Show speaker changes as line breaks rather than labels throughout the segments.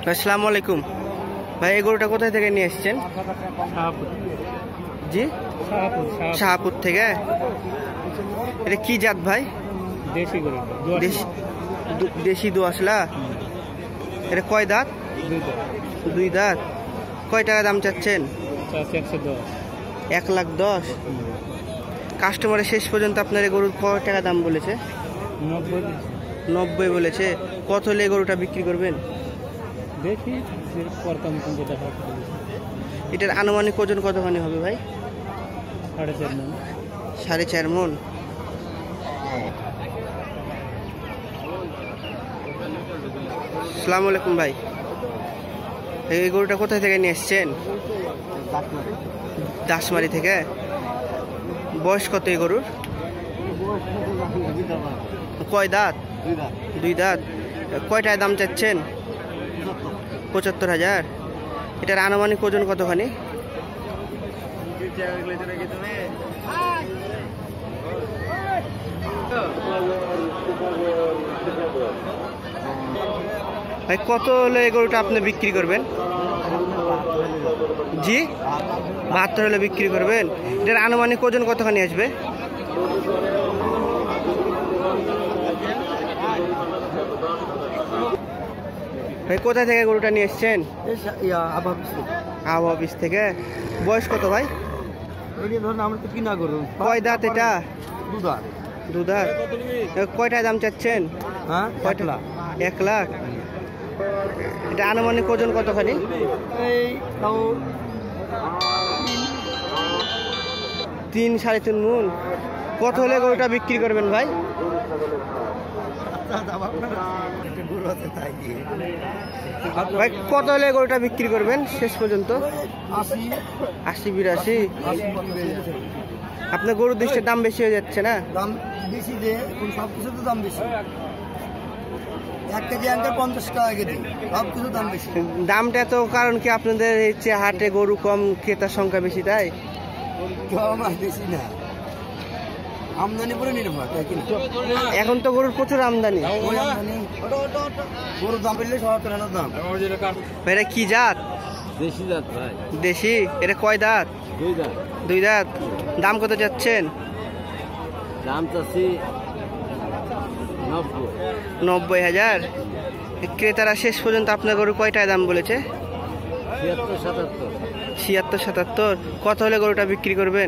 আসসালামু আলাইকুম ভাই, এই গরুটা কোথায় থেকে নিয়ে এসেছেন? জি, শাহপুর থেকে। এটা কি জাত ভাই? দেশি দোআঁশলা। এটা কয় দাঁত? দুই দাঁত। কয় টাকা দাম চাচ্ছেন? 1,10,000। কাস্টমারের শেষ পর্যন্ত আপনার এই গরুর কয় টাকা দাম বলেছে? 90 বলেছে। কত হলে গরুটা বিক্রি করবেন?
দেখি
এটার আনুমানিক ওজন কতখানি হবে ভাই?
4.5 মণ।
4.5 মণ। আসসালামু আলাইকুম ভাই, এই গরুটা কোথায় থেকে নিয়ে এসছেন? দাসমারি থেকে। বয়স কত এই গরুর? কয় দাঁত? দুই দাঁত। কয়টায় দাম চাচ্ছেন? 75,000। এটার আনুমানিক ওজন কতখানি? ভাই কত হলে এই গরুটা আপনি বিক্রি করবেন? জি, 72 হলে বিক্রি করবেন। এটার আনুমানিক ওজন কতখানি আসবে? ভাই কোথা থেকে গরুটা নিয়ে এসছেন? আবু অফিস থেকে। বয়স কত ভাই? কয় দাঁত এটা? দু দাঁত। কয়টায় দাম চাচ্ছেন? 1 লাখ। এটা আনুমানিক ওজন কতখানি? 3-3.5 মণ। কত হলে গরুটা বিক্রি করবেন ভাই? ভাই কত হলে গরুটা বিক্রি করবেন শেষ পর্যন্ত? 80-82। আপনার গরুর দৃষ্টির দাম বেশি হয়ে যাচ্ছে না?
দাম বেশি যে সবকিছু তো দাম বেশি। 1 কেজি আনতে 50 টাকা কেজি, সবকিছু দাম বেশি।
দামটা তো কারণ কি আপনাদের হচ্ছে হাটে গরু কম, ক্রেতার সংখ্যা বেশি, তাই?
কম আর বেশি না, আমদানি করে নির্ভর।
এখন তো গরুর প্রচুর আমদানি।
গরুর দাম বেড়লে 77,000 দাম।
এটা কি জাত?
দেশি জাত ভাই।
দেশি। এটা কয় দাঁত? দুই দাঁত। দাম কত যাচ্ছেন?
দাম চাচ্ছি
90,000। ক্রেতারা শেষ পর্যন্ত আপনার গরু কয়টায় দাম বলেছে? 76-77। কত হলে গরুটা বিক্রি করবেন?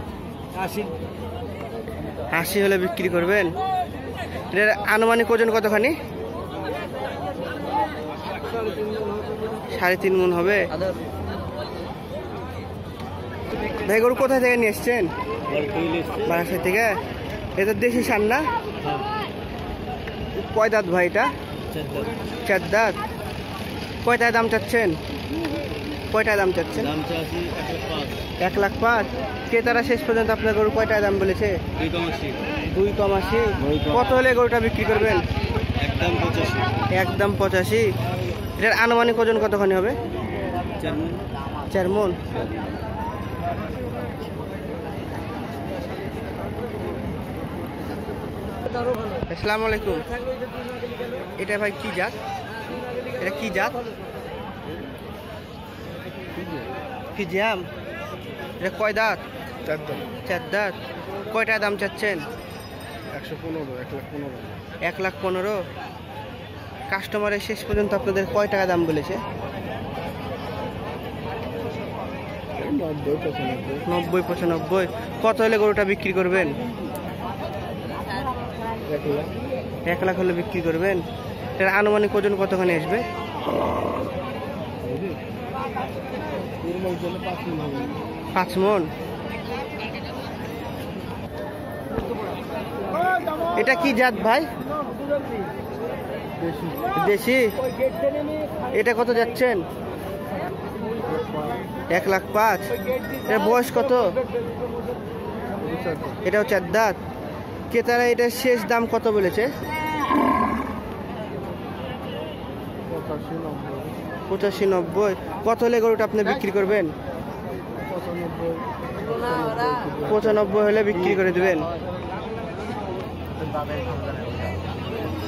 80 হলে বিক্রি করবেন। এটার আনুমানিক ওজন কতখানি? 3.5 মণ হবে। ভাই গরু কোথায় থেকে নিয়ে এসছেন? বারাসাত থেকে। এটা দেশি সার না? কয় দাঁত ভাই এটা? 4 দাঁত। কয়টায় দাম চাচ্ছেন? কয়টায় দাম চাচ্ছেন? 1,05,000। ক্রেতারা শেষ পর্যন্ত আপনার গরু কয়টায় দাম বলেছে? 2,80। কত হলে গরুটা বিক্রি করবেন? একদম 85। এটার আনুমানিক ওজন কতখানি হবে? 4 মণ। আসসালামু আলাইকুম, এটা ভাই কি জাত? এটা কি জাত? ফিজিয়াম। এটা কয় দাঁত? 4 দাঁত। কয়টায় দাম চাচ্ছেন? 1,15,000। কাস্টমারের শেষ পর্যন্ত আপনাদের কয় টাকা দাম বলেছে? 90-95। কত হলে গরুটা বিক্রি করবেন? 1 লাখ হলে বিক্রি করবেন। এর আনুমানিক ওজন কতখানি আসবে? 5 মণ। এটা কি জাত ভাই? দেশি। এটা কত যাচ্ছেন? 1,05,000। এর বয়স কত? এটাও 4 দাঁত। ক্রেতারা এটার শেষ দাম কত বলেছে? 85-90। কত হলে গরুটা আপনি বিক্রি করবেন? 95 হলে বিক্রি করে দেবেন।